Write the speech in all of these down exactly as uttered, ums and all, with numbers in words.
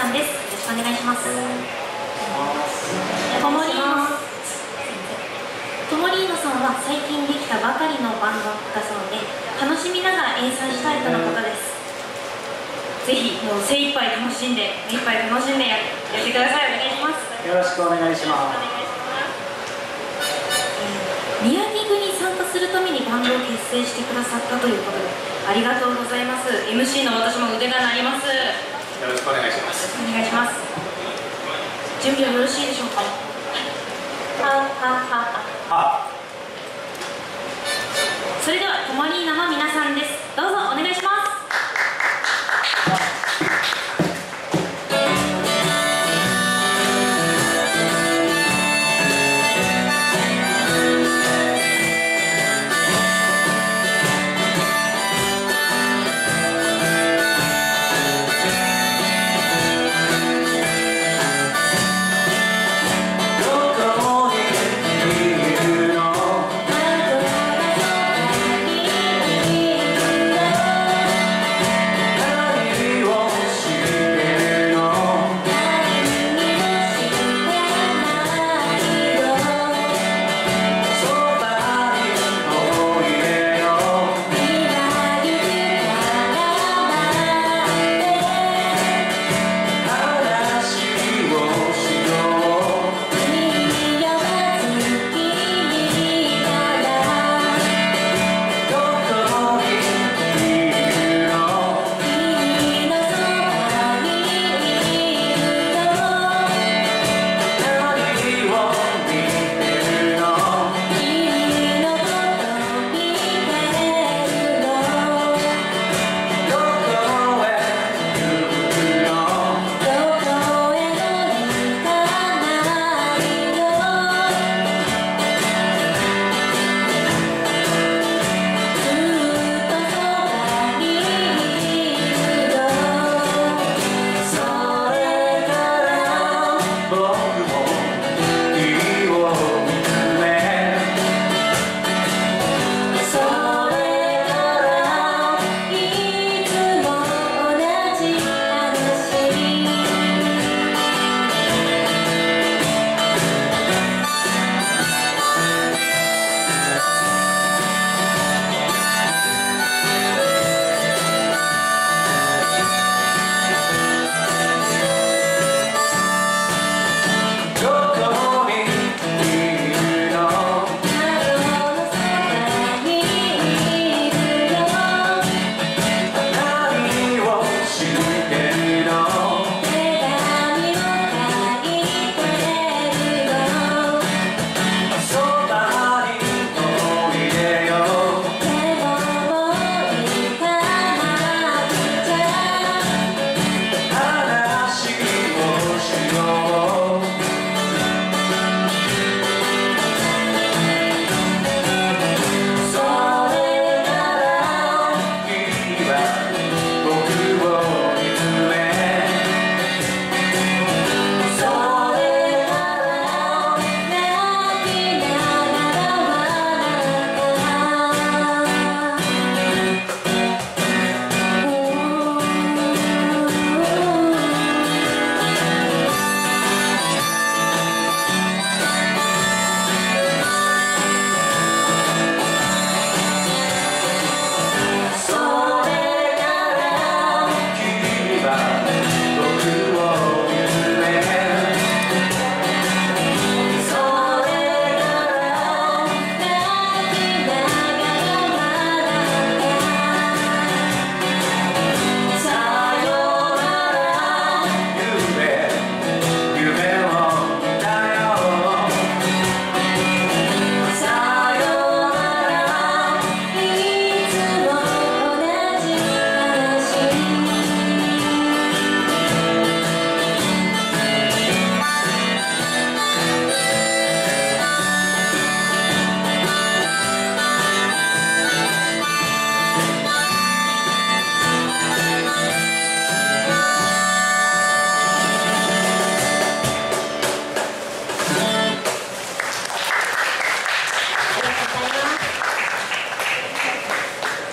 んです。よろしくお願いします。トモリーノトモリーノさんは最近できたばかりのバンドだそうで、楽しみながら演奏したいとのことです。ぜひもう精一杯楽しんで目いっぱい楽しんでやってください。お願いします。 よろしくお願いします。 宮城組に参加するためにバンドを結成してくださったということで、ありがとうございます。 エムシー の私も腕が鳴ります。よよろしくお願いします。 ろしくお願いします。準備はよろしいでしょうか。はははあ、 それではトモリーノの皆さんです。どうぞお願いします。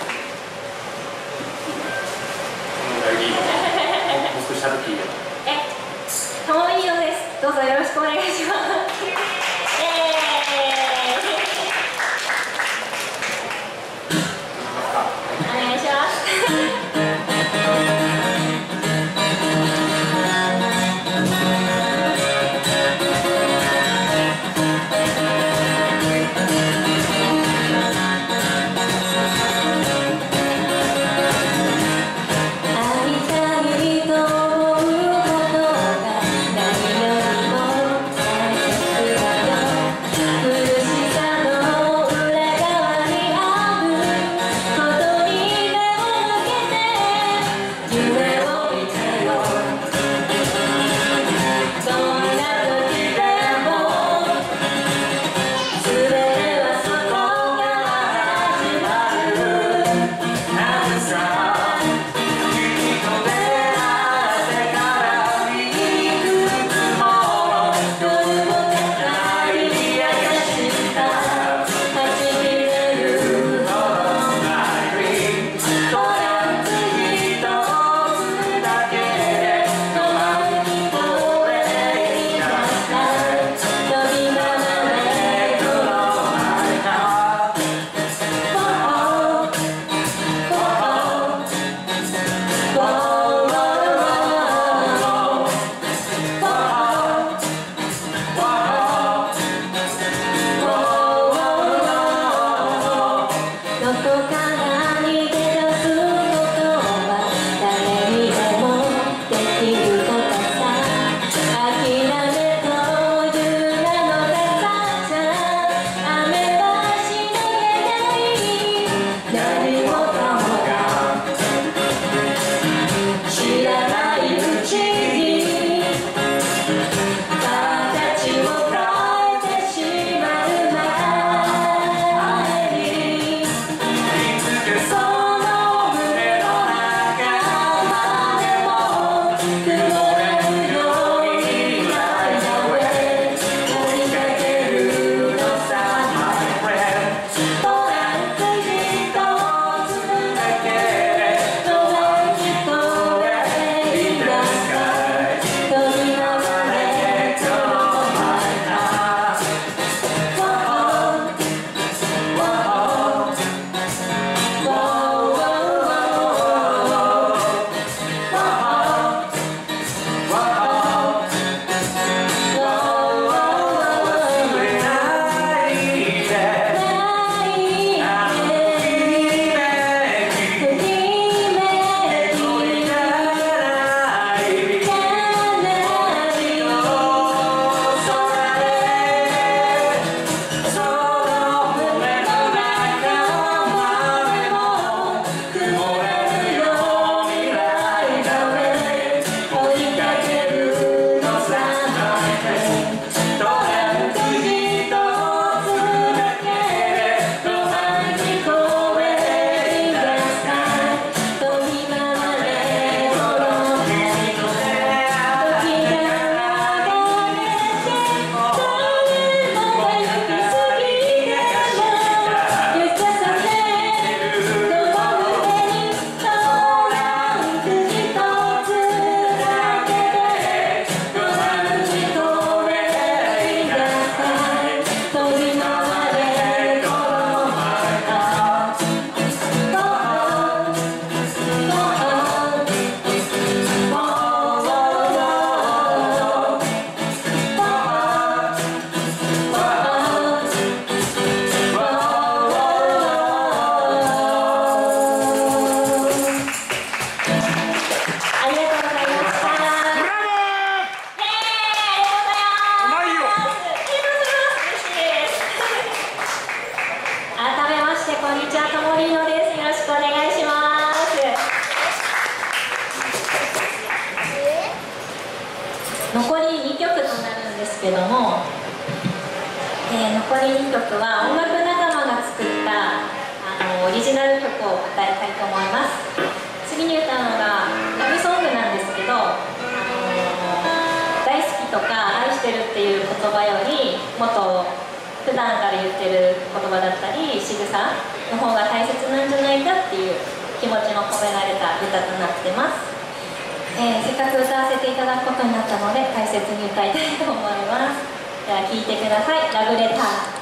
した時えどうぞよろしくお願いします。イエーイお願いします残りにきょくとなるんですけども、えー、残りにきょくは音楽仲間が作ったあのオリジナル曲を歌いたいと思います。次に歌うのがラブソングなんですけど、あのー、大好きとか愛してるっていう言葉よりもっと普段から言ってる言葉だったり仕草の方が大切なんじゃないかっていう気持ちの込められた歌となってます。 えー、せっかく歌わせていただくことになったので大切に歌いたいと思います。では聴いてください。ラブレター。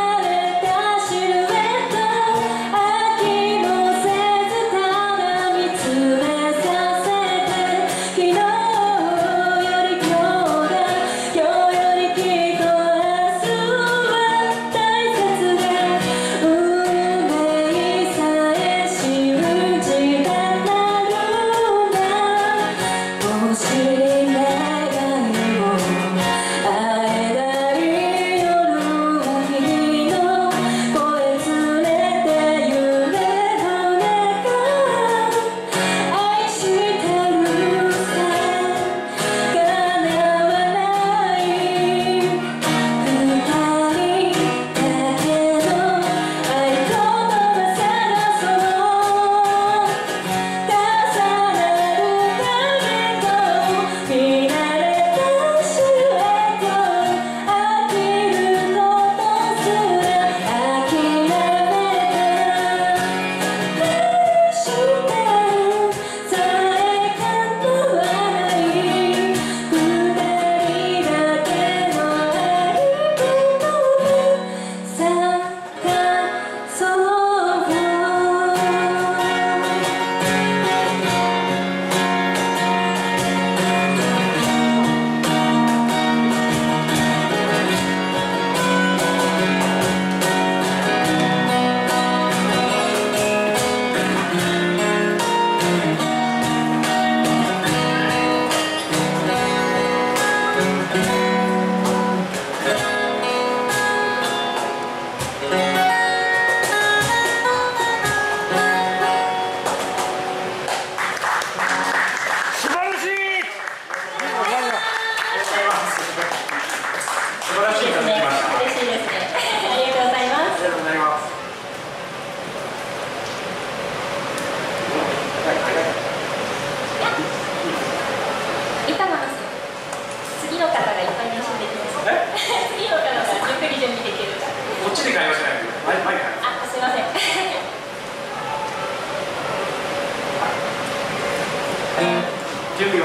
「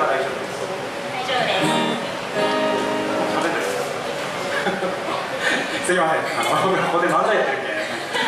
は大丈夫です。 大丈夫です。 喋ってるすいません、あのここで漫才やってるみたい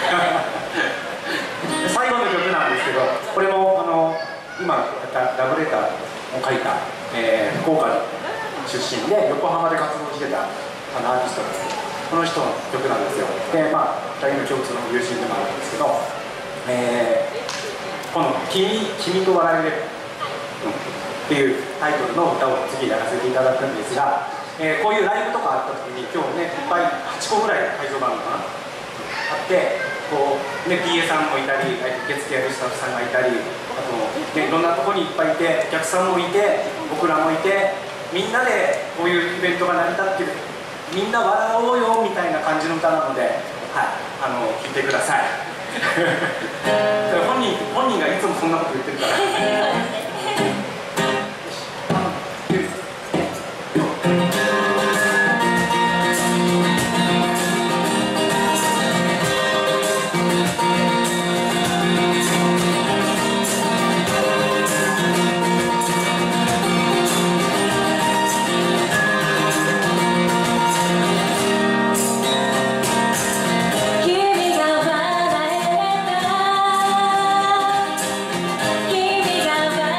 な最後の曲なんですけど、これもあの今ラブレターを書いた、えー、福岡出身で横浜で活動してたあのアーティストです。この人の曲なんですよ。で、まあふたりの共通の友人でもあるんですけど、えー、この君「君と笑える」っていうタイトルの歌を次やらせていただくんですが、えー、こういうライブとかあった時に今日ねいっぱいはちこぐらい会場があるのかなあって、こうね ピーエー さんもいたり受付やるスタッフさんがいたり、あと、ね、いろんなとこにいっぱいいてお客さんもいて僕らもいて、みんなでこういうイベントが成り立ってる、みんな笑おうよみたいな感じの歌なので、はい、あの聴いてください本人本人がいつもそんなこと言ってるから君が笑えた君が笑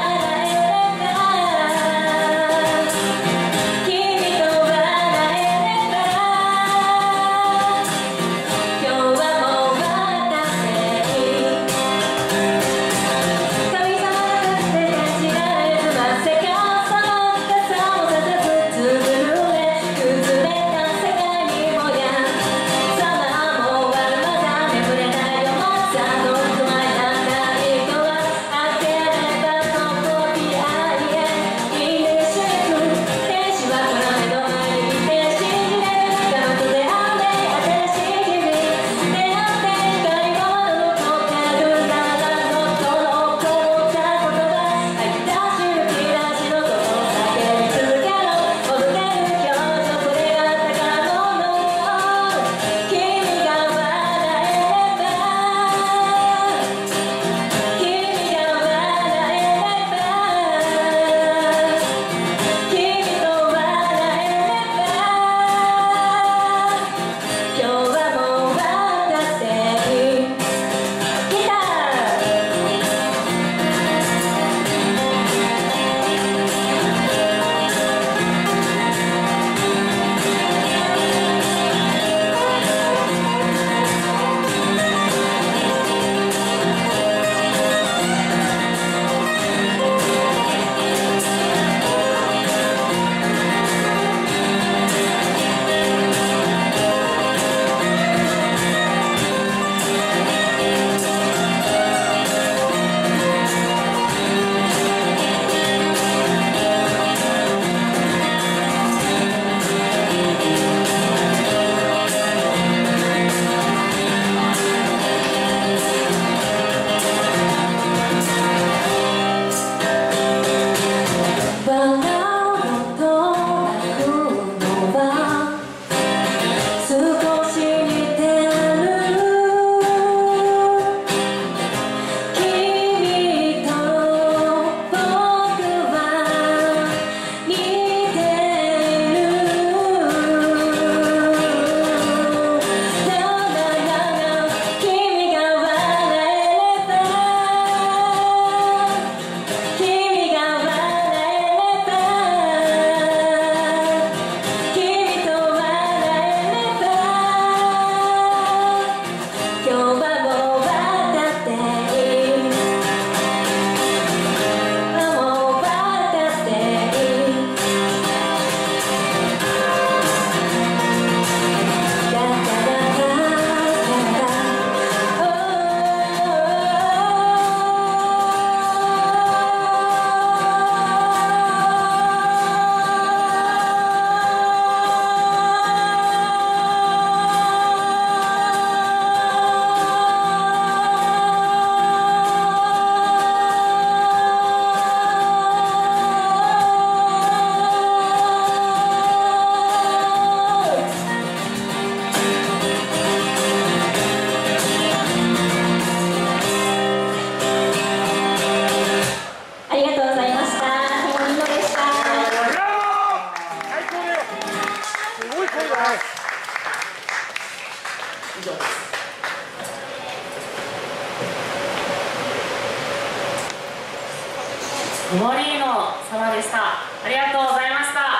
トモリーノ様でした。ありがとうございました。